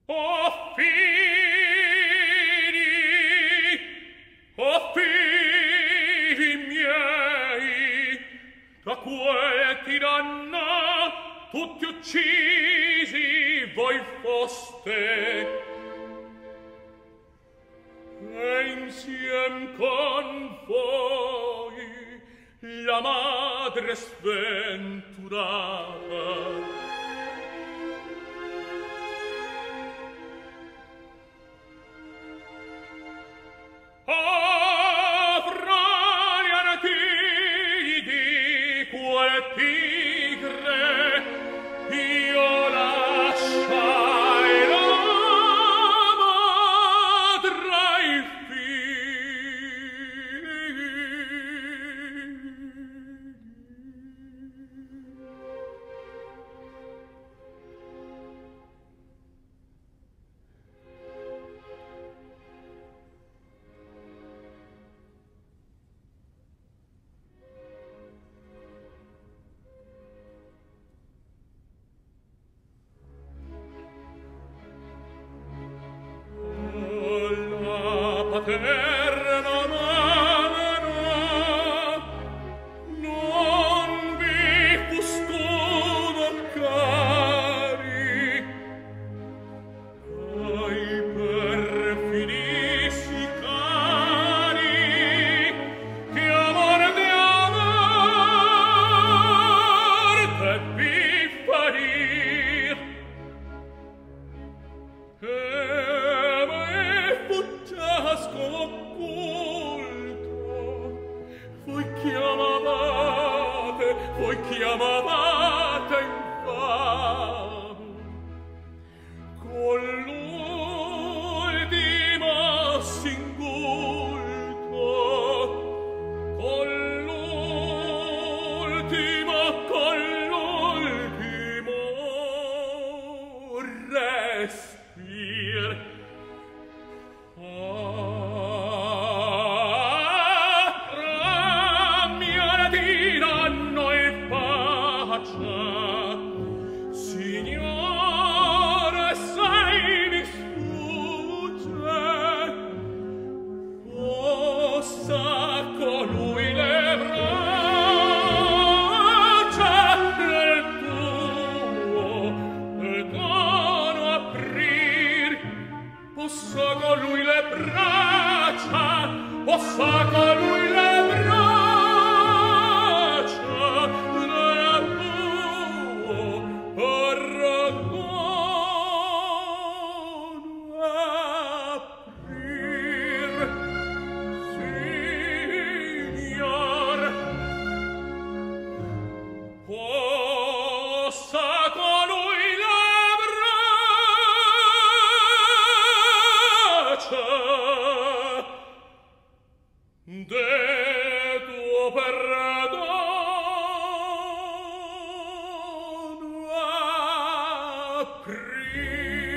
O figli miei, tra quel tiranna tutti uccisi voi foste, e insiem con voi la madre sventurata. Avrà gli artigli di quel tigre, io lasciai la madre ai paterna mano, non vi fu scudo cari, ai perfidi sicari, che amor de amor vi farir, voi chiamavate invano, con l'ultimo singulto, con l'ultimo respir. Signore, sai mi sfugge, possa colui le braccia del dono aprir, possa colui le braccia, possa colui le braccia Aprì